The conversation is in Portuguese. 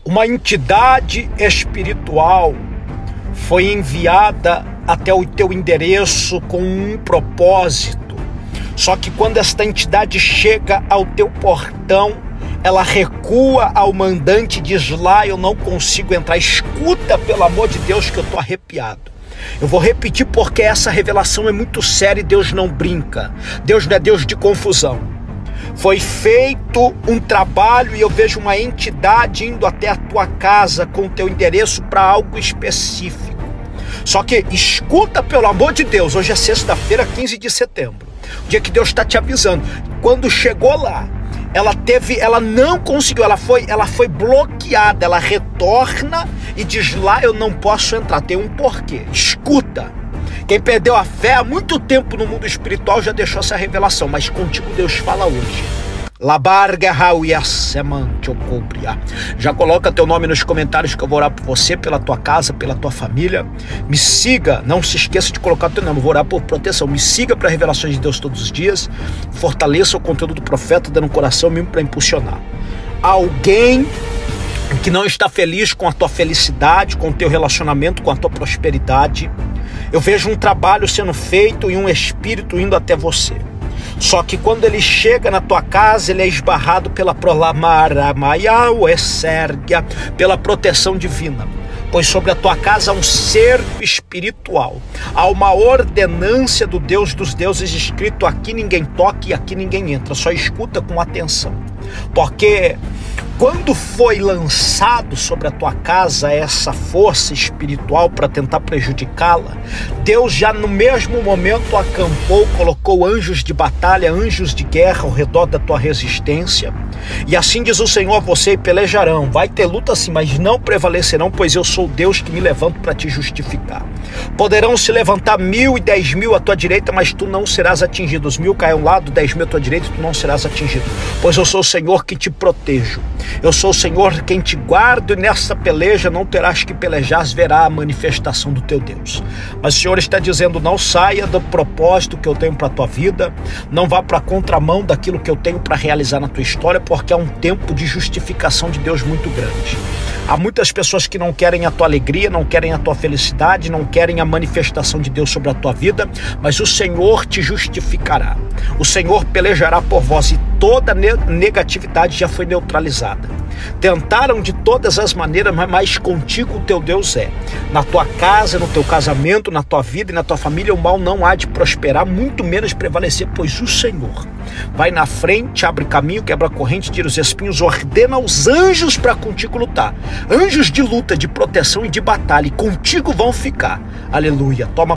Uma entidade espiritual foi enviada até o teu endereço com um propósito. Só que quando esta entidade chega ao teu portão, ela recua ao mandante e diz: lá eu não consigo entrar. Escuta, pelo amor de Deus, que eu estou arrepiado. Eu vou repetir porque essa revelação é muito séria e Deus não brinca. Deus não é Deus de confusão. Foi feito um trabalho e eu vejo uma entidade indo até a tua casa com o teu endereço para algo específico. Só que escuta, pelo amor de Deus, hoje é sexta-feira, 15 de setembro, o dia que Deus está te avisando. Quando chegou lá, ela não conseguiu, ela foi bloqueada. Ela retorna e diz: lá eu não posso entrar. Tem um porquê. Escuta. Quem perdeu a fé há muito tempo no mundo espiritual já deixou essa revelação, mas contigo Deus fala hoje. Já coloca teu nome nos comentários que eu vou orar por você, pela tua casa, pela tua família. Me siga, não se esqueça de colocar teu nome, eu vou orar por proteção. Me siga para revelações de Deus todos os dias. Fortaleça o conteúdo do profeta, dando um coração mesmo para impulsionar. Alguém que não está feliz com a tua felicidade, com o teu relacionamento, com a tua prosperidade, eu vejo um trabalho sendo feito e um espírito indo até você. Só que quando ele chega na tua casa, ele é esbarrado pela pela proteção divina. Pois sobre a tua casa há um cerco espiritual. Há uma ordenância do Deus dos deuses escrito: aqui ninguém toca e aqui ninguém entra. Só escuta com atenção. Porque quando foi lançado sobre a tua casa essa força espiritual para tentar prejudicá-la, Deus já no mesmo momento acampou, colocou anjos de batalha, anjos de guerra ao redor da tua resistência. E assim diz o Senhor: você pelejarão, vai ter luta sim, mas não prevalecerão, pois eu sou Deus que me levanto para te justificar. Poderão se levantar 1000 e 10.000 à tua direita, mas tu não serás atingido. Os 1000 caem ao lado, 10.000 à tua direita, tu não serás atingido. Pois eu sou o Senhor que te protejo. Eu sou o Senhor quem te guardo, e nessa peleja não terás que pelejar, verá a manifestação do teu Deus. Mas o Senhor está dizendo: não saia do propósito que eu tenho para a tua vida, não vá para a contramão daquilo que eu tenho para realizar na tua história, porque há um tempo de justificação de Deus muito grande. Há muitas pessoas que não querem a tua alegria, não querem a tua felicidade, não querem a manifestação de Deus sobre a tua vida, mas o Senhor te justificará. O Senhor pelejará por vós e toda negatividade já foi neutralizada. Tentaram de todas as maneiras, mas contigo o teu Deus é. Na tua casa, no teu casamento, na tua vida e na tua família, o mal não há de prosperar, muito menos prevalecer, pois o Senhor vai na frente, abre caminho, quebra corrente, tira os espinhos, ordena os anjos para contigo lutar. Anjos de luta, de proteção e de batalha, e contigo vão ficar. Aleluia. Toma